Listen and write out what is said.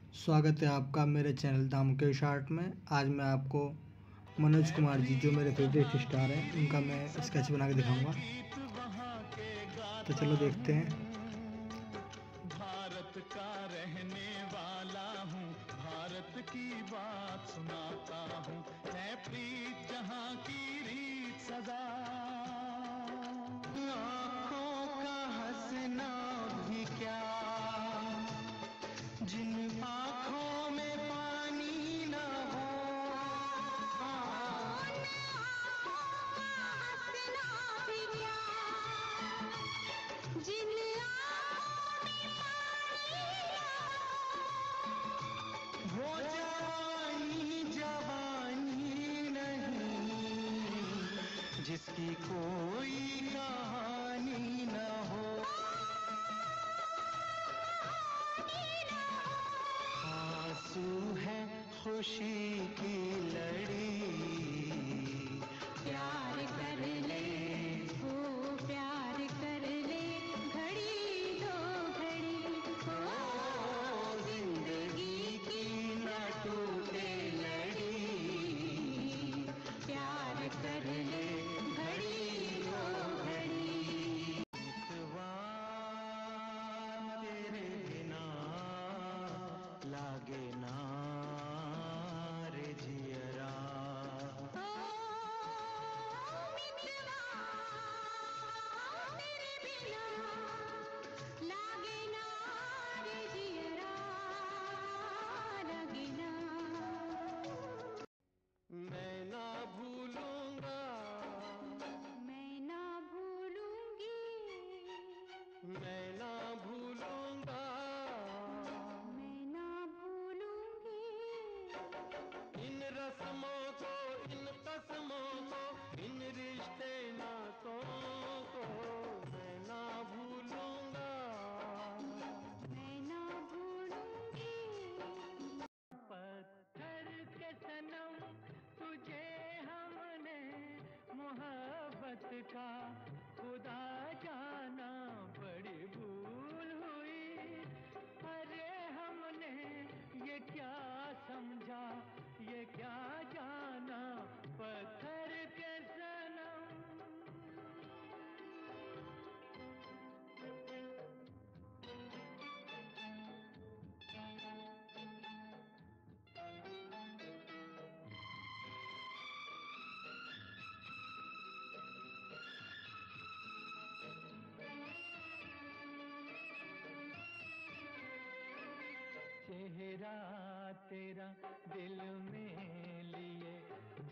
स्वागत है आपका मेरे चैनल दाम के शार्ट में। आज मैं आपको मनोज कुमार जी, जो मेरे फेवरेट स्टार हैं, उनका मैं स्केच बना के दिखाऊंगा। तो चलो देखते हैं। भारत का रहने वाला हूँ, भारत की बात सुनाता हूँ। है प्रीत जहाँ की रीत सदा, आँखों का हंसना भी क्या, जिन आँखों में पानी न हो। जिन वो जवानी जवानी नहीं, जिसकी कोई कहानी न हो। आंसू है खुशी की लड़ी, प्यार कर ले, ओ प्यार कर ले, घड़ी दो घड़ी, ओ जिंदगी की न टूटे लड़ी, प्यार कर ले, घड़ी दो घड़ी। मितवा तेरे बिना लागे ना रे जियरा, मितवा तेरे बिना लागे ना रे जियरा, लागे ना। मैं ना भूलूंगा, मैं ना भूलूंगी, मैं ना भूलूंगा, मैं ना भूलूंगी, इन रस्मों को, इन कसमों को, इन रिश्ते नातों को। मैं ना भूलूंगा, मैं ना भूलूंगी। पत्थर के सनम तुझे हमने मोहब्बत का खुदा जाना, बड़ी भूल हुई। अरे हमने ये क्या समझा, ये क्या जाना, पत्थर के सनम। चेहरा तेरा दिल में लिए